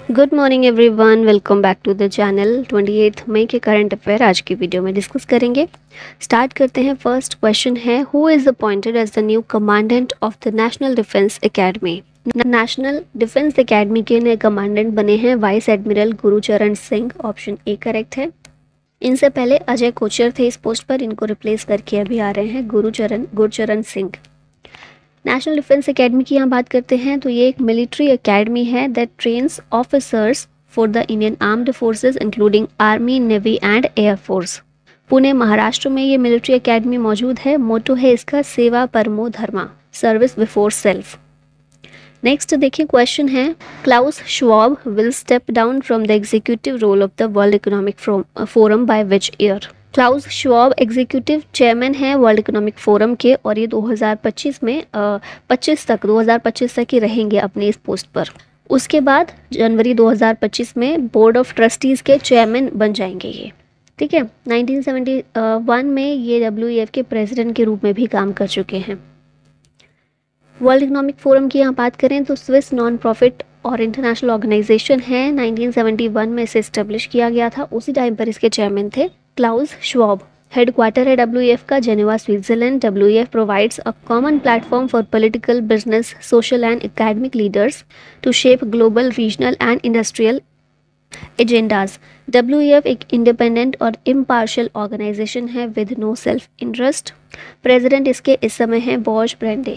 Good morning everyone, welcome back to the channel. 28 मई के current affair आज की वीडियो में डिस्कस करेंगे। स्टार्ट करते हैं। फर्स्ट क्वेश्चन है, who is appointed as the new commandant of the national defence academy. National defence academy के नए कमांडेंट बने हैं vice admiral Gurucharan Singh. Option A correct है। इनसे पहले अजय कोचर थे इस पोस्ट पर, इनको रिप्लेस करके अभी आ रहे हैं Gurcharan Singh. National defence academy की यहाँ बात करते हैं तो ये एक मिलिट्री एकेडमी है that trains officers for the Indian armed forces including army, navy and air force. Pune Maharashtra में ये मिलिट्री एकेडमी मौजूद है। मोटो है इसका सेवा परमो धर्मा, सर्विस बिफोर सेल्फ। नेक्स्ट देखिए क्वेश्चन है, Klaus Schwab will step down from the executive role of the world economic forum by which year. Klaus Schwab executive chairman हैं वर्ल्ड इकोनॉमिक फोरम के और ये 2025 तक ही रहेंगे अपने इस पोस्ट पर। उसके बाद जनवरी 2025 में बोर्ड ऑफ ट्रस्टीज़ के चेयरमैन बन जाएंगे ये। ठीक है, 1971 में ये WEF के प्रेसिडेंट के रूप में भी काम कर चुके हैं। वर्ल्ड इकोनॉमिक फोरम की यहाँ बात करें तो स्विस नॉन प्रॉफिट और इंटरनेशनल ऑर्गेनाइजेशन है। 1971 में इसे इस्टेब्लिश किया गया था। उसी टाइम पर इसके चेयरमैन थे क्लाउस श्वाब। हेडक्वार्टर है WEF का Geneva, Switzerland. WEF provides a common platform for political, business, social and academic leaders to shape global, regional and industrial agendas. WEF एक इंडिपेंडेंट और इम्पार्शियल ऑर्गेनाइजेशन है with no self interest. President इसके इस समय हैं Borge Brende.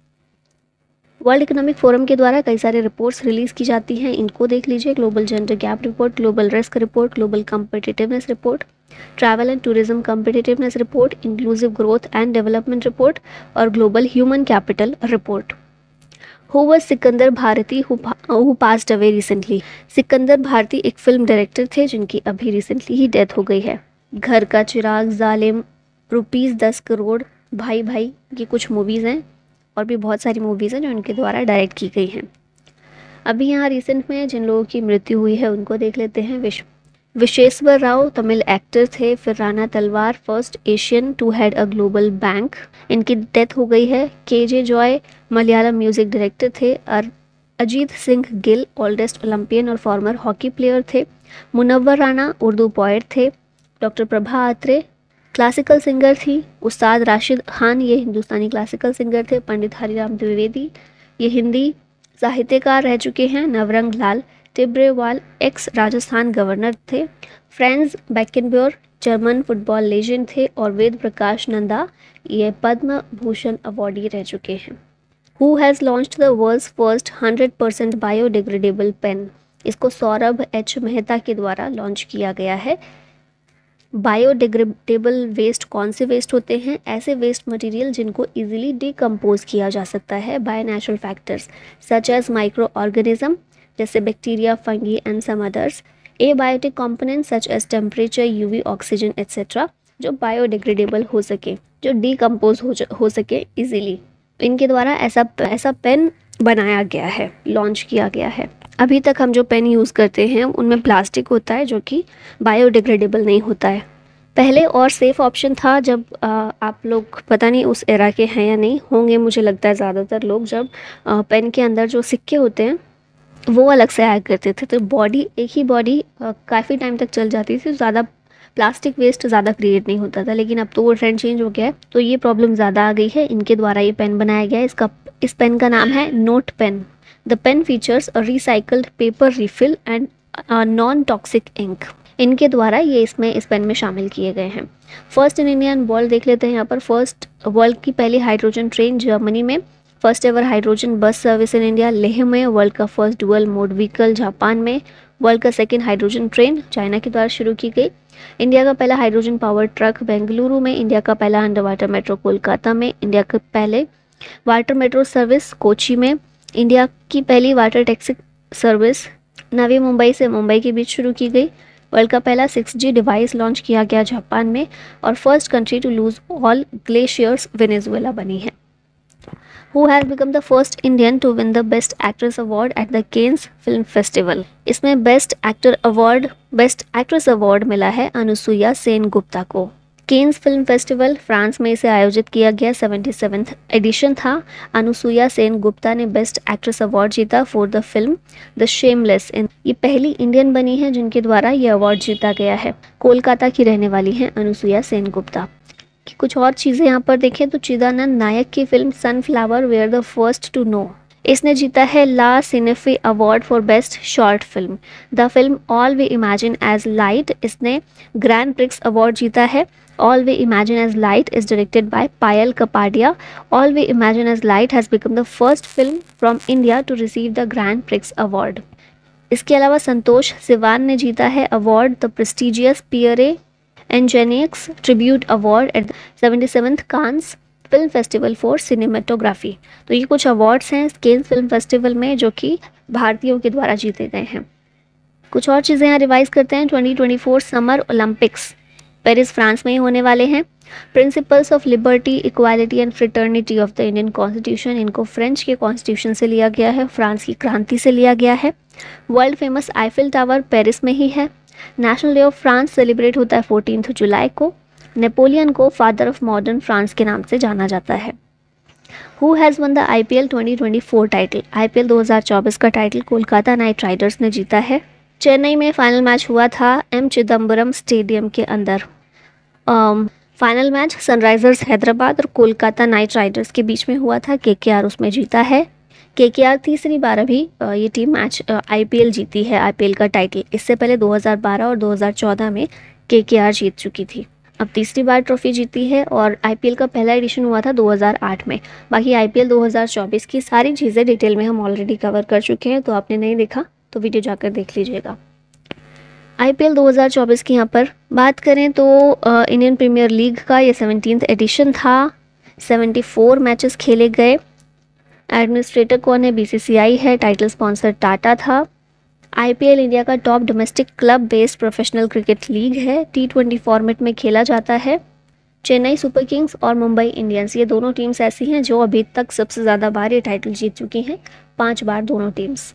World economic forum के द्वारा कई सारे रिपोर्ट्स रिलीज की जाती हैं, इनको देख लीजिए। Global gender gap report, global risk report, global competitiveness report, travel and tourism competitiveness report, inclusive growth and development report और global human capital report. Who was Sikandar Bharti who passed away recently. Sikandar Bharti एक film director थे जिनकी अभी recently ही death हो गई है। घर का चिराग, जालिम, ₹10 करोड़, भाई भाई, ये कुछ मूवीज़ हैं और भी बहुत सारी मूवीज़ हैं जो इनके द्वारा डायरेक्ट की गई हैं। अभी यहाँ रिसेंट में जिन लोगों की मृत्यु हुई है उनको देख लेते हैं। विश्वेश्वर राव तमिल एक्टर थे। फिर Rana Talwar, first Asian to head a global bank, इनकी डेथ हो गई है। KJ Joy Malayalam music director थे। और अजीत सिंह गिल ओल्डेस्ट ओलंपियन और फॉर्मर हॉकी प्लेयर थे। मुनव्वर राणा उर्दू पोएट थे। Doctor Prabha Atre classical singer थी। उस्ताद राशिद खान ये हिंदुस्तानी क्लासिकल सिंगर थे। पंडित हरिराम द्विवेदी ये हिंदी साहित्यकार रह चुके हैं। नवरंग लाल टिब्रेवाल एक्स राजस्थान गवर्नर थे। Franz Beckenbauer German football legend थे। और वेद प्रकाश नंदा ये पद्म भूषण अवॉर्डी रह चुके हैं। Who has launched the world's first 100% biodegradable pen. इसको सौरभ H मेहता के द्वारा लॉन्च किया गया है। बायोडिग्रेडेबल वेस्ट कौन से वेस्ट होते हैं? ऐसे वेस्ट मटेरियल जिनको इजीली डिकम्पोज किया जा सकता है by natural factors such as microorganism जैसे bacteria, fungi and some others. Abiotic components such as temperature, UV, oxygen etcetera, जो बायोडिग्रेडेबल हो सके, जो डिकम्पोज हो सके इजीली। इनके द्वारा ऐसा पेन बनाया गया है, लॉन्च किया गया है। अभी तक हम जो पेन यूज़ करते हैं उनमें प्लास्टिक होता है जो कि बायोडिग्रेडेबल नहीं होता है। पहले और सेफ़ ऑप्शन था जब आप लोग पता नहीं उस एरा के हैं या नहीं होंगे, मुझे लगता है ज़्यादातर लोग जब पेन के अंदर जो सिक्के होते हैं वो अलग से आया करते थे तो एक ही बॉडी काफ़ी टाइम तक चल जाती थी, ज़्यादा प्लास्टिक वेस्ट ज़्यादा क्रिएट नहीं होता था। लेकिन अब तो वो ट्रेंड चेंज हो गया है तो ये प्रॉब्लम ज़्यादा आ गई है। इनके द्वारा ये पेन बनाया गया है। इस पेन का नाम है note pen. The pen features a recycled paper refill and non toxic ink. इनके द्वारा ये इस पेन में शामिल किए गए हैं। फर्स्ट इन इंडियन वर्ल्ड देख लेते हैं यहाँ पर। फर्स्ट वर्ल्ड की पहली हाइड्रोजन ट्रेन जर्मनी में। First ever hydrogen bus service in India Leh में। वर्ल्ड का first dual mode vehicle Japan में। वर्ल्ड का सेकेंड हाइड्रोजन ट्रेन चाइना के द्वारा शुरू की गई। इंडिया का पहला हाइड्रोजन पावर ट्रक बेंगलुरु में। इंडिया का पहला अंडर वाटर मेट्रो कोलकाता में। इंडिया का पहले वाटर मेट्रो सर्विस कोची में। इंडिया की पहली water taxi service Navi Mumbai से मुंबई के बीच शुरू की गई। वर्ल्ड का पहला 6G डिवाइस लॉन्च किया गया जापान में। और first country to lose all glaciers Venezuela बनी है। Who has become the first Indian to win the Best Actress Award at the Cannes Film Festival? इसमें बेस्ट एक्ट्रेस अवार्ड मिला है अनुसुईया सेन गुप्ता को। केन्स फिल्म फेस्टिवल फ्रांस में इसे आयोजित किया गया, 77th एडिशन था। अनुसुईया सेन गुप्ता ने बेस्ट एक्ट्रेस अवार्ड जीता for the film the shameless. ये पहली इंडियन बनी है जिनके द्वारा ये अवार्ड जीता गया है। कोलकाता की रहने वाली हैं अनुसुईया सेन गुप्ता। कुछ और चीज़ें यहाँ पर देखें तो चिदानंद नायक की film sunflower were the first to know, इसने जीता है la cinef award for best short film. The film all we imagine as light, इसने ग्रैंड प्रिक्स अवार्ड जीता है। All we imagine as light is directed by Payal Kapadia. All we imagine as light has become the first film from India to receive the grand prix award. इसके अलावा संतोष सिवान ने जीता है award the prestigious Pierre Angenieux tribute award at 77th Cannes film festival for cinematography. तो ये कुछ awards हैं Keynes film festival में जो कि भारतीयों के द्वारा जीते गए हैं। कुछ और चीज़ें यहाँ रिवाइज करते हैं। 2024 समर ओलंपिक्स पेरिस फ्रांस में ही होने वाले हैं। Principles of liberty equality and fraternity of the Indian constitution, इनको फ्रेंच के कॉन्स्टिट्यूशन से लिया गया है, फ्रांस की क्रांति से लिया गया है। World famous Eiffel tower Paris में ही है। National day of France celebrate होता है 14 जुलाई को। नेपोलियन को फादर ऑफ मॉडर्न फ्रांस के नाम से जाना जाता है। Who has won the IPL 2024 title, IPL 2024 का टाइटल कोलकाता नाइट राइडर्स ने जीता है। चेन्नई में फाइनल मैच हुआ था M चिदम्बरम स्टेडियम के अंदर। फाइनल मैच सनराइजर्स हैदराबाद और कोलकाता नाइट राइडर्स के बीच में हुआ था। KKR उसमें जीता है। KKR तीसरी बार अभी ये टीम मैच IPL जीती है, IPL का टाइटल। इससे पहले 2012 और 2014 में KKR जीत चुकी थी, अब तीसरी बार ट्रॉफी जीती है। और IPL का पहला एडिशन हुआ था 2008 में। बाकी IPL 2024 की सारी चीज़ें डिटेल में हम ऑलरेडी कवर कर चुके हैं, तो आपने नहीं देखा तो वीडियो जाकर देख लीजिएगा। IPL 2024 की यहाँ पर बात करें तो इंडियन प्रीमियर लीग का ये 17th एडिशन था। 74 मैचेस खेले गए। एडमिनिस्ट्रेटर कौन है? BCCI है। टाइटल स्पॉन्सर टाटा था। IPL इंडिया का top domestic club based professional cricket league है। T20 फॉर्मेट में खेला जाता है। चेन्नई सुपर किंग्स और मुंबई इंडियंस, ये दोनों टीम्स ऐसी हैं जो अभी तक सबसे ज़्यादा बार ये टाइटल जीत चुकी हैं, 5 बार दोनों teams.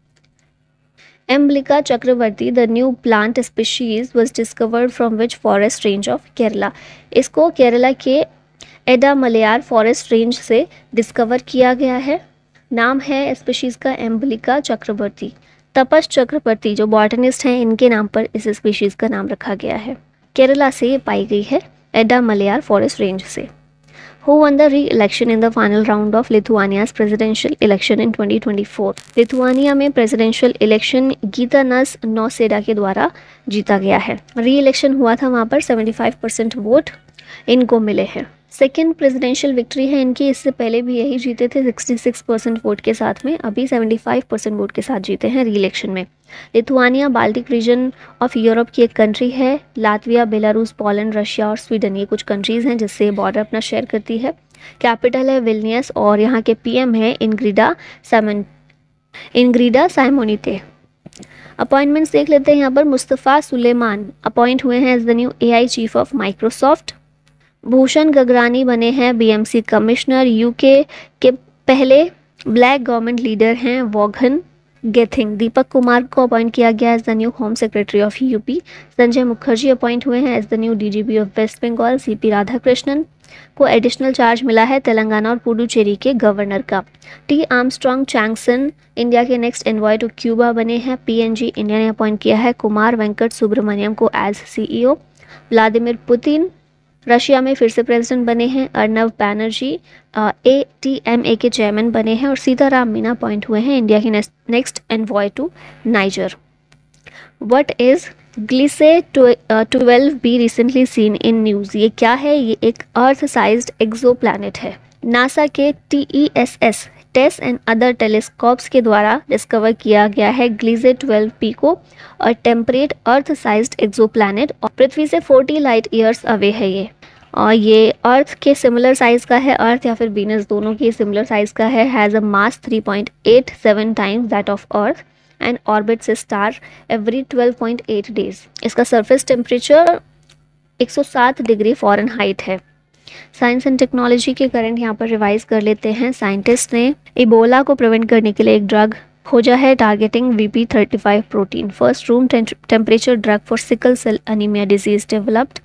Emblica Chakravarti the new plant species was discovered from which forest range of Kerala, इसको केरला के एडा मलयार फॉरेस्ट रेंज से डिस्कवर किया गया है। नाम है स्पीशीज़ का एम्बलिका चक्रवर्ती। तपस चक्रवर्ती जो बॉटनिस्ट हैं, इनके नाम पर इस स्पीशीज़ का नाम रखा गया है। केरला से ये पाई गई है, एडा मलयार फॉरेस्ट रेंज से। Who won the re-election in the final round of Lithuania's presidential election in 2024? Lithuania में प्रेसिडेंशियल इलेक्शन गीतानस नौसेडा के द्वारा जीता गया है। री इलेक्शन हुआ था, वहाँ पर 75% वोट इनको मिले हैं। सेकेंड प्रेसिडेंशियल विक्ट्री है इनकी, इससे पहले भी यही जीते थे 66% वोट के साथ में, अभी 75% वोट के साथ जीते हैं री इलेक्शन में। Lithuania Baltic region of Europe की एक कंट्री है। लातविया, बेलारूस, पोलैंड, रशिया और स्वीडन, ये कुछ कंट्रीज़ हैं जिससे बॉर्डर अपना शेयर करती है। कैपिटल है विल्नियस और यहाँ के PM है इंग्रिडा साइमोनीते। अपॉइंटमेंट्स देख लेते हैं यहाँ पर। मुस्तफ़ा सुलेमान अपॉइंट हुए हैं as the new AI chief of Microsoft. Bhushan Gagrani बने हैं BMC कमिश्नर। UK के पहले ब्लैक गवर्नमेंट लीडर हैं वॉघन गेथिंग। दीपक कुमार को अपॉइंट किया गया as the new home secretary of UP। Sanjay Mukherjee appoint हुए हैं as the new DGP of West Bengal. CP Radhakrishnan को एडिशनल चार्ज मिला है तेलंगाना और पुडुचेरी के गवर्नर का। T आर्मस्ट्रॉन्ग चैंगसन इंडिया के नेक्स्ट एनवॉय टू क्यूबा बने हैं। PNG इंडिया ने अपॉइंट किया है कुमार वेंकट सुब्रमण्यम को as CEO। Vladimir Putin Russia में फिर से प्रेसिडेंट बने हैं। अर्नब बैनर्जी ATMA के चेयरमैन बने हैं और सीताराम मीना अपॉइंट हुए हैं इंडिया के next envoy to Niger. What is Gliese 12b recently seen in news, ये क्या है? ये एक अर्थ साइज्ड एक्सोप्लैनेट है। नासा के TESS TESS and other telescopes के द्वारा डिस्कवर किया गया है ग्लिसे 12p को, और टेम्परेट अर्थ साइज्ड एक्सोप्लैनेट और पृथ्वी से 40 लाइट ईयर्स अवे है ये, और ये अर्थ के सिमिलर साइज़ का है। अर्थ या फिर वीनस दोनों की सिमिलर साइज़ का है। Has a mass 3.87 times that of earth and orbits a star every 12.8 days. इसका सरफेस टेम्परेचर 107 डिग्री फ़ारेनहाइट है। साइंस एंड टेक्नोलॉजी के करंट यहाँ पर रिवाइज कर लेते हैं। साइंटिस्ट ने इबोला को प्रिवेंट करने के लिए एक ड्रग खोजा है टारगेटिंग VP35 प्रोटीन। First room temperature drug for sickle cell anaemia disease developed.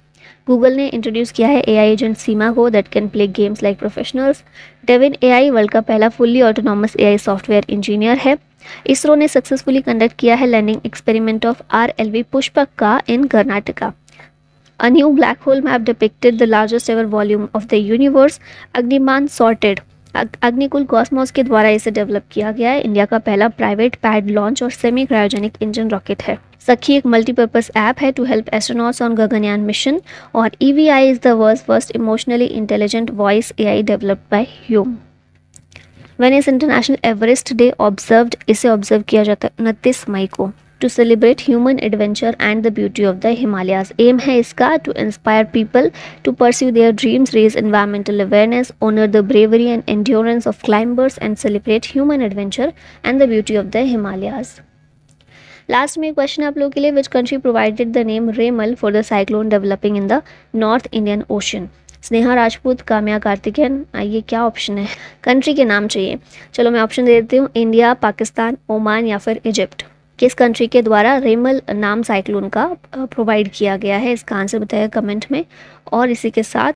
Google ने इंट्रोड्यूस किया है एआई एजेंट सीमा को that can play games like professionals. Devin AI world का पहला fully autonomous AI software engineer है। इसरो ने successfully conduct किया है landing experiment of RLV Pushpak in Karnataka. A new black hole map depicted the largest ever volume of the universe. Agnibaan sorted Agnikul Cosmos के द्वारा इसे develop किया गया है। इंडिया का पहला प्राइवेट पैड लॉन्च और सेमी क्रायोजेनिक इंजन रॉकेट है। सखी एक मल्टीपर्पज ऐप है to help astronauts on Gaganyaan mission. और EVI is the world's first emotionally intelligent voice AI developed by Hume. When is international Everest day observed? इसे observe किया जाता है 29 मई को to celebrate human adventure and the beauty of the Himalayas. Aim है इसका to inspire people to pursue their dreams, raise environmental awareness, honour the bravery and endurance of climbers and celebrate human adventure and the beauty of the Himalayas. Last में question आप लोगों के लिए, which country provided the name Remal for the cyclone developing in the north Indian ocean? Sneha Rajput, Kamya Karthikeyan. आइए क्या option है? Country के नाम चाहिए। चलो मैं ऑप्शन दे देती हूँ, इंडिया, पाकिस्तान, ओमान या फिर इजिप्ट। किस कंट्री के द्वारा रेमल नाम साइक्लोन का प्रोवाइड किया गया है? इसका आंसर बताइए कमेंट में। और इसी के साथ